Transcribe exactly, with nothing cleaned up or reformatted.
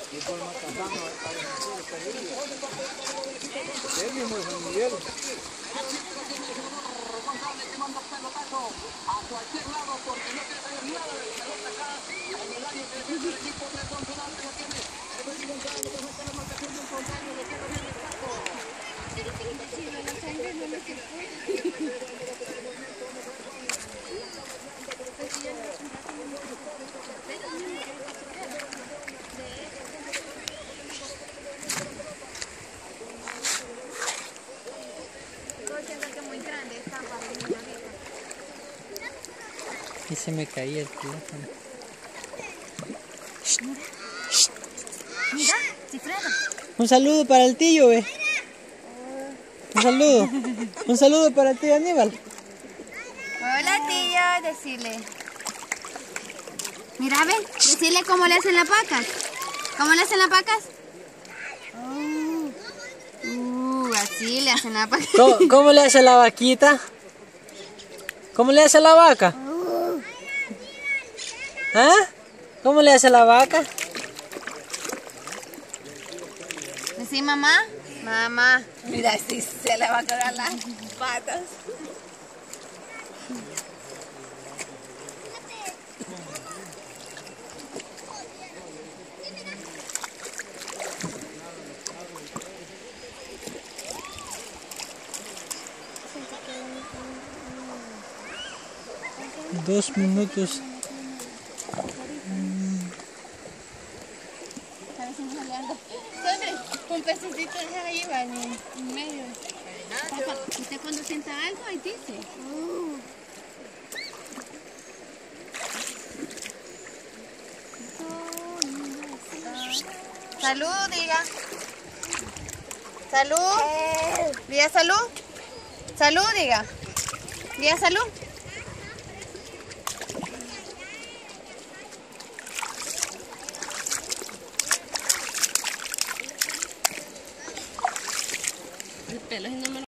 Y por Macapán, él mismo es San Miguel. Que manda pelotazo a cualquier lado porque no tiene nada de pelota acá en el área que defiende el equipo de Consonante lo tiene Evelyn González que saca la marcación de un contrario lo tiene bien el taco Y se me caía el teléfono. Mira, Cifrado. Un saludo para el tío, ve. Un saludo. Un saludo para el tío Aníbal. Hola, tío, decirle. Mira, ve, decirle cómo le hacen las vacas. ¿Cómo le hacen las vacas? Uh, uh, así le hacen las vacas. ¿Cómo, cómo le hace la vaquita? ¿Cómo le hace la vaca? ¿Ah? ¿Cómo le hace la vaca? ¿Sí, mamá? Mamá. Mira, si se le va a quedar las patas. Dos minutos. Un pececito ahí va en medio. Papá, usted cuando sienta algo ahí dice. Uh. Salud, diga. Salud. Diga salud. Salud, diga. Diga salud. El pelo es no me